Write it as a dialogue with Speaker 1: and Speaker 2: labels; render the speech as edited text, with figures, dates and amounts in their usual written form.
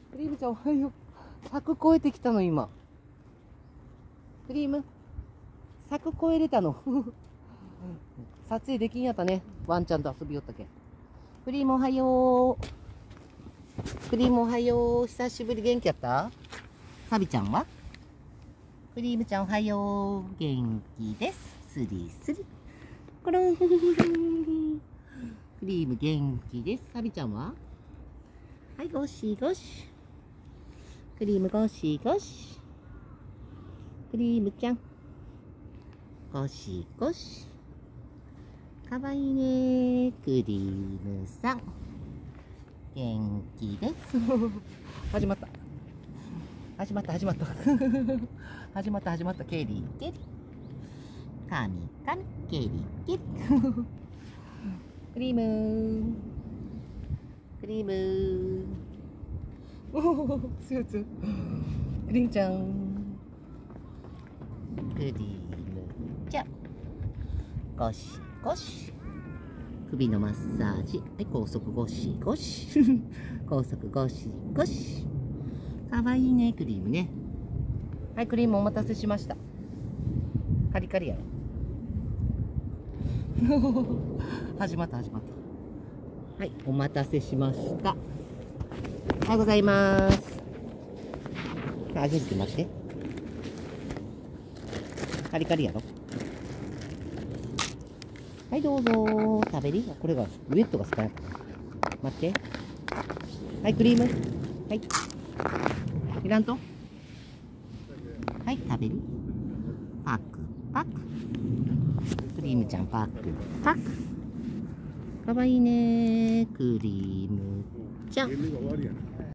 Speaker 1: クリームちゃんおはよう。柵越えてきたの今。クリーム柵越えれたの。撮影できんやったね。ワンちゃんと遊びよったけん。クリームおはよう。クリームおはよう。久しぶり。元気やった？サビちゃんは？クリームちゃんおはよう。元気です。スリスリ。コロン。クリーム元気です。サビちゃんは？はい、ゴシゴシ。クリームゴシゴシ。クリームちゃん。ゴシゴシ。かわいいね。クリームさん。元気です。始まった。始まった。始まった。始まった。始まった。ケリーケリ。カミカミ。ケリーケリ。クリーム。クリーム。おお、強い強い。クリームちゃん。クリームちゃん。ゴシゴシ。首のマッサージ。はい、高速ゴシゴシ。高速ゴシゴシ。かわいいね、クリームね。はい、クリームお待たせしました。カリカリやろ。始まった、始まった。はい、お待たせしました。おはようございます。あげるって待って。カリカリやろ。はい、どうぞ。食べり？これがウェットが少ない。待って。はい、クリーム。はい。いらんと？はい、食べり？パクパク。クリームちゃんパクパク。かわいいね。クリームちゃん。